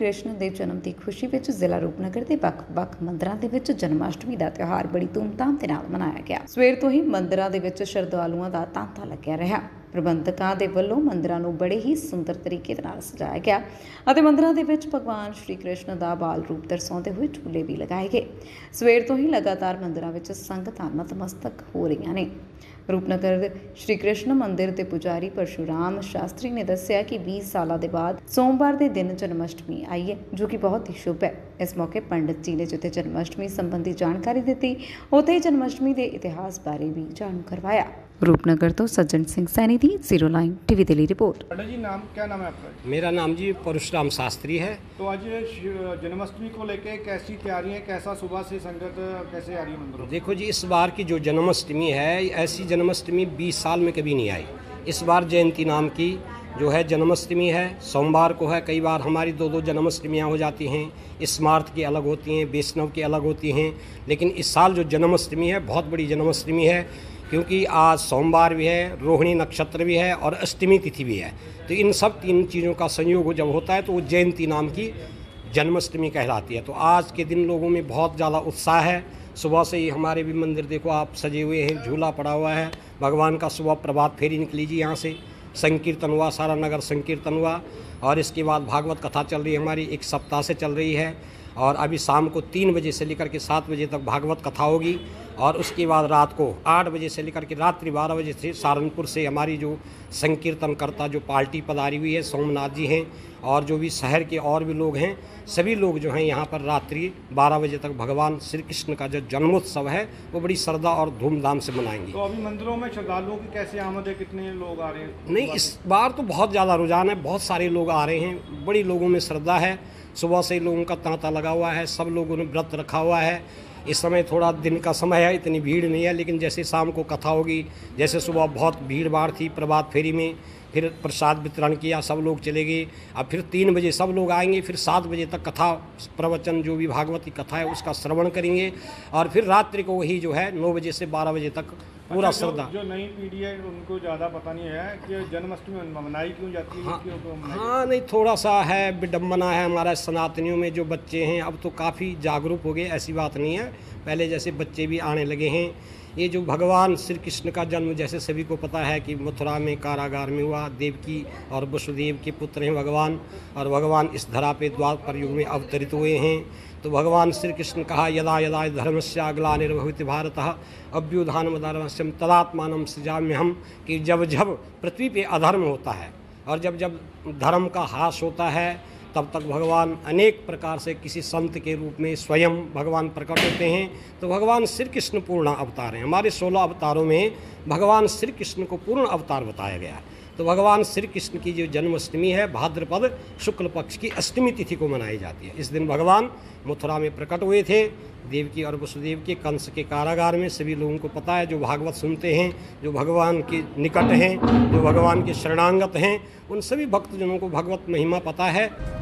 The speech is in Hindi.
कृष्ण के जन्म की खुशी में जिला रूपनगर के ਵੱਖ-ਵੱਖ ਮੰਦਰਾਂ ਦੇ ਵਿੱਚ ਜਨਮਾਸ਼ਟਮੀ ਦਾ ਤਿਉਹਾਰ ਬੜੀ ਧੂਮਧਾਮ ਦੇ ਨਾਲ ਮਨਾਇਆ ਗਿਆ। ਸਵੇਰ ਤੋਂ ਹੀ ਮੰਦਰਾਂ ਦੇ ਵਿੱਚ ਸ਼ਰਧਾਲੂਆਂ ਦਾ ਤਾਂਤਾ ਲੱਗਿਆ ਰਿਹਾ। ਪ੍ਰਬੰਧਕਾਂ ਦੇ ਵੱਲੋਂ ਮੰਦਰਾਂ ਨੂੰ ਬੜੇ ਹੀ ਸੁੰਦਰ ਤਰੀਕੇ ਦੇ ਨਾਲ ਸਜਾਇਆ ਗਿਆ ਅਤੇ ਮੰਦਰਾਂ ਦੇ ਵਿੱਚ ਭਗਵਾਨ ਸ਼੍ਰੀ ਕ੍ਰਿਸ਼ਨ ਦਾ ਬਾਲ ਰੂਪ ਦਰਸਾਉਂਦੇ ਹੋਏ ਝੂਲੇ ਵੀ ਲਗਾਏ ਗਏ। ਸਵੇਰ ਤੋਂ ਹੀ ਲਗਾਤਾਰ ਮੰਦਰਾਂ ਵਿੱਚ ਸੰਗਤਾਂ ਨਤਮਸਤਕ ਹੋ ਰਹੀਆਂ ਨੇ। रूपनगर श्री कृष्ण मंदिर के पुजारी परशुराम शास्त्री ने दस्सिया कि 20 साल के बाद सोमवार के दिन जन्माष्टमी आई है, जो कि बहुत ही शुभ है। इस मौके पंडित जी ने जिते जन्माष्टमी संबंधी जानकारी दी, उत्थे ही जन्माष्टमी के इतिहास बारे भी जाणू करवाया। रूपनगर तो सज्जन सिंह सैनी थी, Zero Line TV Delhi report. जी क्या नाम है आपका? मेरा नाम जी परशुराम शास्त्री है। तो आज जन्माष्टमी को लेके कैसी तैयारियां, कैसा सुबह से संगत कैसे आ रही है मंदिरों? देखो जी, इस बार की जो जन्माष्टमी है, ऐसी जन्माष्टमी 20 साल में कभी नहीं आई। इस बार जयंती नाम की जो है जन्माष्टमी है, सोमवार को है। कई बार हमारी दो जन्माष्टमियाँ हो जाती हैं, स्मार्त की अलग होती हैं, वैष्णव की अलग होती हैं, लेकिन इस साल जो जन्माष्टमी है बहुत बड़ी जन्माष्टमी है, क्योंकि आज सोमवार भी है, रोहिणी नक्षत्र भी है और अष्टमी तिथि भी है। तो इन सब 3 चीज़ों का संयोग जब होता है तो वो जयंती नाम की जन्माष्टमी कहलाती है। तो आज के दिन लोगों में बहुत ज़्यादा उत्साह है। सुबह से ही हमारे भी मंदिर देखो आप सजे हुए हैं, झूला पड़ा हुआ है, भगवान का सुबह प्रभात फेरी निकली जी, यहाँ से संकीर्तन हुआ, सारा नगर संकीर्तन हुआ और इसके बाद भागवत कथा चल रही है, हमारी 1 सप्ताह से चल रही है। और अभी शाम को 3 बजे से लेकर के 7 बजे तक भागवत कथा होगी और उसके बाद रात को 8 बजे से लेकर के रात्रि 12 बजे से सहारनपुर से हमारी जो संकीर्तनकर्ता जो पार्टी पधारी हुई है, सोमनाथ जी हैं, और जो भी शहर के और भी लोग हैं, सभी लोग जो हैं यहाँ पर रात्रि 12 बजे तक भगवान श्री कृष्ण का जो जन्मोत्सव है वो बड़ी श्रद्धा और धूमधाम से मनाएंगे। तो अभी मंदिरों में श्रद्धालुओं की कैसे आमद है, कितने लोग आ रहे हैं? नहीं, इस बार तो बहुत ज़्यादा रुझान है, बहुत सारे लोग आ रहे हैं, बड़ी लोगों में श्रद्धा है। सुबह से लोगों का तांता लगा हुआ है, सब लोगों ने व्रत रखा हुआ है। इस समय थोड़ा दिन का समय है, इतनी भीड़ नहीं है, लेकिन जैसे शाम को कथा होगी, जैसे सुबह बहुत भीड़ भाड़ थी प्रभात फेरी में, फिर प्रसाद वितरण किया, सब लोग चले गए। अब फिर 3 बजे सब लोग आएंगे, फिर 7 बजे तक कथा प्रवचन जो भी भागवत की कथा है उसका श्रवण करेंगे और फिर रात्रि को वही जो है 9 बजे से 12 बजे तक पूरा श्रद्धा। जो नई पीढ़ी है उनको ज़्यादा पता नहीं है कि जन्माष्टमी मनाई क्यों जाती है। हाँ, नहीं, थोड़ा सा है, विडम्बना है हमारा सनातनियों में। जो बच्चे हैं अब तो काफ़ी जागरूक हो गए, ऐसी बात नहीं है, पहले जैसे बच्चे भी आने लगे हैं। ये जो भगवान श्री कृष्ण का जन्म जैसे सभी को पता है कि मथुरा में कारागार में हुआ, देवकी और वसुदेव के पुत्र हैं भगवान, और भगवान इस धरा पे द्वापर युग में अवतरित हुए हैं। तो भगवान श्री कृष्ण कहा यदा यदा धर्मस्य ग्लानिर्भवति भारतः अभ्युत्थानमधर्मस्य तदात्मानं सृजाम्यहम्, कि जब जब पृथ्वी पे अधर्म होता है और जब जब धर्म का ह्रास होता है तब तक भगवान अनेक प्रकार से किसी संत के रूप में स्वयं भगवान प्रकट होते हैं। तो भगवान श्री कृष्ण पूर्ण अवतार हैं। हमारे 16 अवतारों में भगवान श्री कृष्ण को पूर्ण अवतार बताया गया है। तो भगवान श्री कृष्ण की जो जन्माष्टमी है भाद्रपद शुक्ल पक्ष की अष्टमी तिथि को मनाई जाती है। इस दिन भगवान मथुरा में प्रकट हुए थे, देवकी और वसुदेव के कंस के कारागार में। सभी लोगों को पता है, जो भागवत सुनते हैं, जो भगवान के निकट हैं, जो भगवान के शरणांगत हैं, उन सभी भक्तजनों को भगवत महिमा पता है।